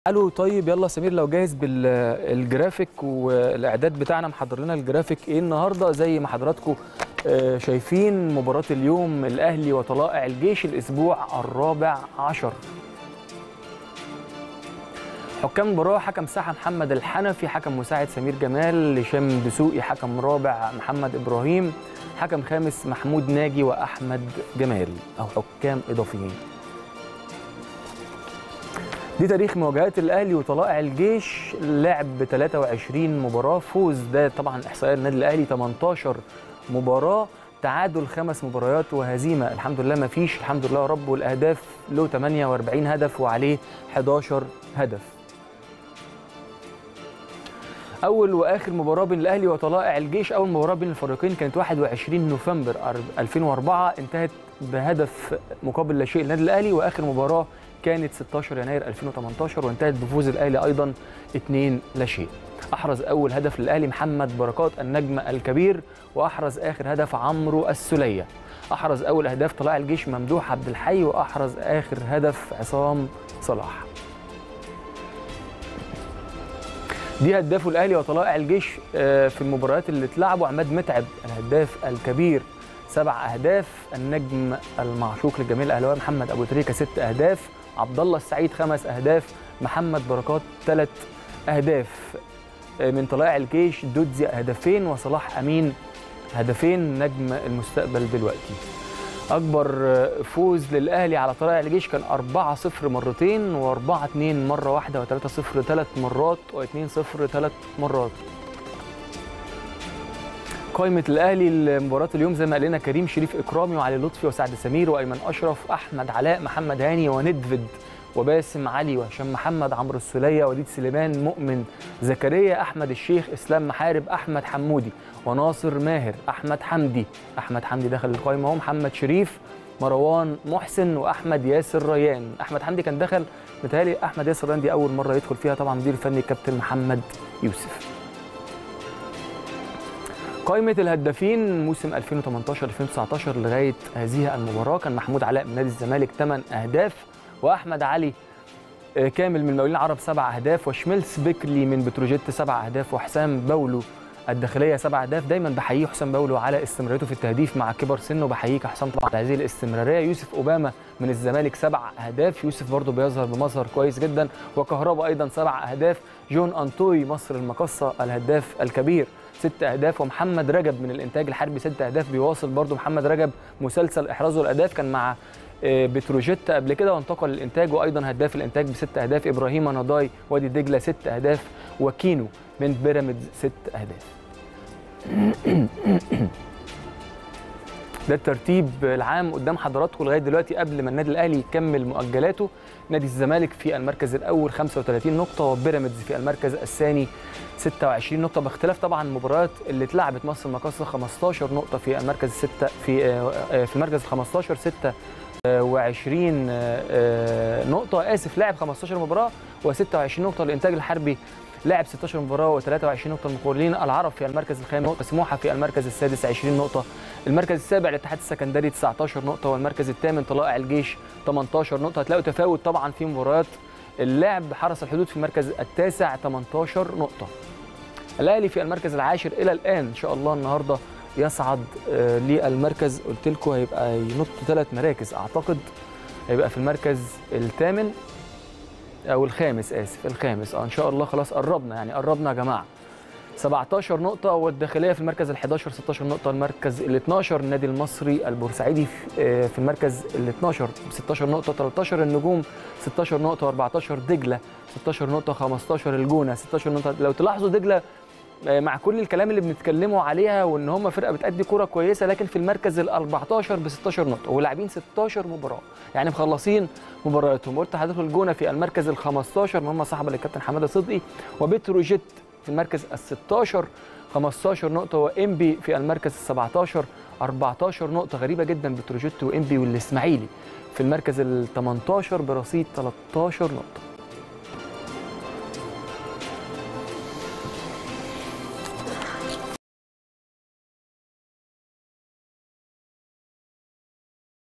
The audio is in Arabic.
الو طيب يلا سمير لو جاهز بالجرافيك والاعداد بتاعنا محضر لنا الجرافيك ايه النهارده زي ما حضراتكم شايفين مباراة اليوم الاهلي وطلائع الجيش الاسبوع الرابع عشر. حكام المباراة حكم ساحة محمد الحنفي، حكم مساعد سمير جمال، هشام دسوقي، حكم رابع محمد ابراهيم، حكم خامس محمود ناجي واحمد جمال او حكام اضافيين. دي تاريخ مواجهات الاهلي وطلائع الجيش، لعب 23 مباراه، فوز ده طبعا احصائيات النادي الاهلي 18 مباراه، تعادل 5 مباريات وهزيمه الحمد لله ما فيش الحمد لله يا رب، والاهداف له 48 هدف وعليه 11 هدف. اول واخر مباراه بين الاهلي وطلائع الجيش، اول مباراه بين الفريقين كانت 21 نوفمبر 2004 انتهت بهدف مقابل لا شيء للنادي الاهلي، واخر مباراه كانت 16 يناير 2018 وانتهت بفوز الاهلي ايضا 2-0. احرز اول هدف للاهلي محمد بركات النجم الكبير، واحرز اخر هدف عمرو السوليه. احرز اول اهداف طلائع الجيش ممدوح عبد الحي، واحرز اخر هدف عصام صلاح. دي هدافه الاهلي وطلائع الجيش في المباريات اللي اتلعبوا: عماد متعب الهداف الكبير 7 اهداف، النجم المعشوق للجميع الاهلاويه محمد ابو تريكه 6 اهداف، عبد الله السعيد 5 اهداف، محمد بركات 3 اهداف. من طلائع الجيش دودزي هدفين وصلاح امين هدفين، نجم المستقبل دلوقتي. اكبر فوز للاهلي على طلائع الجيش كان 4-0 مرتين، و4-2 مره واحده، و3-0 3 مرات، و2-0 3 مرات. قائمة الأهلي لمباراة اليوم زي ما قال لنا: كريم شريف إكرامي، وعلي لطفي، وسعد سمير، وأيمن أشرف، أحمد علاء، محمد هاني، وندفد، وباسم علي، وهشام محمد، عمرو السولية، وليد سليمان، مؤمن زكريا، أحمد الشيخ، إسلام محارب، أحمد حمودي، وناصر ماهر، أحمد حمدي دخل القائمة اهو، محمد شريف، مروان محسن، وأحمد ياسر ريان. أحمد حمدي كان دخل متهيألي، أحمد ياسر ريان دي أول مرة يدخل فيها، طبعا مدير الفني كابتن محمد يوسف. قائمة الهدافين موسم 2018-2019 لغاية هذه المباراة: كان محمود علاء من نادي الزمالك 8 أهداف، وأحمد علي كامل من المقاولين العرب 7 أهداف، وشميلس بيكلي من بتروجيت 7 أهداف، وحسام باولو الداخلية 7 أهداف. دايما بحييه حسام باولو على استمراريته في التهديف مع كبر سنه، بحييك يا حسام طبعا على هذه الاستمرارية. يوسف أوباما من الزمالك 7 أهداف، يوسف برضه بيظهر بمظهر كويس جدا، وكهربا أيضا 7 أهداف. جون أنطوي مصر المقصة الهداف الكبير 6 أهداف، ومحمد رجب من الإنتاج الحربي 6 أهداف. بيواصل برضه محمد رجب مسلسل إحرازه الأهداف، كان مع بتروجيت قبل كده وانتقل للإنتاج، وأيضا هداف الإنتاج ب6 أهداف. إبراهيم نضاي وادي دجلة 6 أهداف، وكينو من بيراميدز 6 أهداف. ده الترتيب العام قدام حضراتكم لغايه دلوقتي قبل ما النادي الاهلي يكمل مؤجلاته. نادي الزمالك في المركز الاول 35 نقطه، وبيراميدز في المركز الثاني 26 نقطه، باختلاف طبعا المباريات اللي اتلعبت. مصر المقاصه 15 نقطه في المركز في المركز ال 15 26 نقطه، لعب 15 مباراه و26 نقطه. الانتاج الحربي لعب 16 مباراه و23 نقطه. المقاولين العرب في المركز الخامس نقطه، سموحه في المركز السادس 20 نقطه، المركز السابع الاتحاد السكندري 19 نقطه، والمركز الثامن طلائع الجيش 18 نقطه. هتلاقوا تفاوت طبعا في مباريات اللعب. حرس الحدود في المركز التاسع 18 نقطه. الاهلي في المركز العاشر الى الان، ان شاء الله النهارده يصعد للمركز، قلت لكم هيبقى ينط 3 مراكز اعتقد، هيبقى في المركز الثامن او الخامس، الخامس ان شاء الله. خلاص قربنا يا جماعه، 17 نقطه. والداخليه في المركز ال11 16 نقطه. المركز ال12 النادي المصري البورسعيدي في المركز ال12 ب 16 نقطه. 13 النجوم 16 نقطه، و14 دجله 16 نقطه، 15 الجونه 16 نقطه. لو تلاحظوا دجله مع كل الكلام اللي بنتكلموا عليها وان هم فرقه بتأدي كوره كويسه، لكن في المركز ال14 ب 16 نقطه ولاعبين 16 مباراه، يعني مخلصين مبارياتهم. قلت لحضرتك الجونه في المركز ال15 هم صاحبه للكابتن حماده صدقي، وبتروجيت في المركز ال16 15 نقطه، وانبي في المركز ال17 14 نقطه. غريبه جدا بتروجيت وانبي والاسماعيلي في المركز ال18 برصيد 13 نقطه.